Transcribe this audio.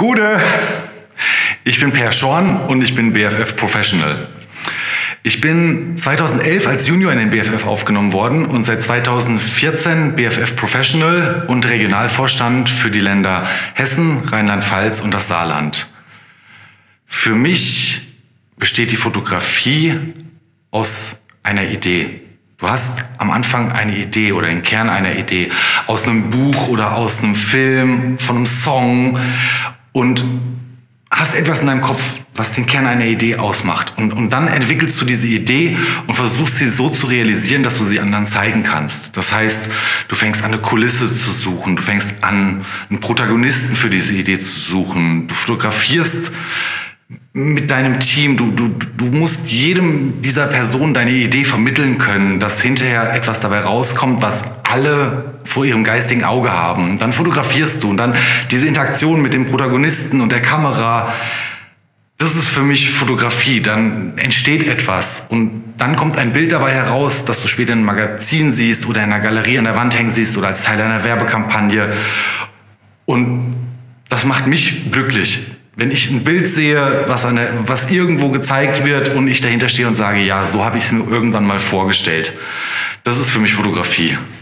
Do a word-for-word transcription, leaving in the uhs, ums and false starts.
Gude! Ich bin Per Schorn und ich bin B F F Professional. Ich bin zweitausendelf als Junior in den B F F aufgenommen worden und seit zweitausendvierzehn B F F Professional und Regionalvorstand für die Länder Hessen, Rheinland-Pfalz und das Saarland. Für mich besteht die Fotografie aus einer Idee. Du hast am Anfang eine Idee oder den Kern einer Idee aus einem Buch oder aus einem Film, von einem Song und hast etwas in deinem Kopf, was den Kern einer Idee ausmacht. Und, und dann entwickelst du diese Idee und versuchst sie so zu realisieren, dass du sie anderen zeigen kannst. Das heißt, du fängst an, eine Kulisse zu suchen, du fängst an, einen Protagonisten für diese Idee zu suchen, du fotografierst mit deinem Team, du, du, du musst jedem dieser Personen deine Idee vermitteln können, dass hinterher etwas dabei rauskommt, was alle vor ihrem geistigen Auge haben. Dann fotografierst du und dann diese Interaktion mit dem Protagonisten und der Kamera, das ist für mich Fotografie. Dann entsteht etwas und dann kommt ein Bild dabei heraus, das du später in einem Magazin siehst oder in einer Galerie an der Wand hängen siehst oder als Teil einer Werbekampagne. Und das macht mich glücklich. Wenn ich ein Bild sehe, was, an der, was irgendwo gezeigt wird und ich dahinter stehe und sage, ja, so habe ich es mir irgendwann mal vorgestellt. Das ist für mich Fotografie.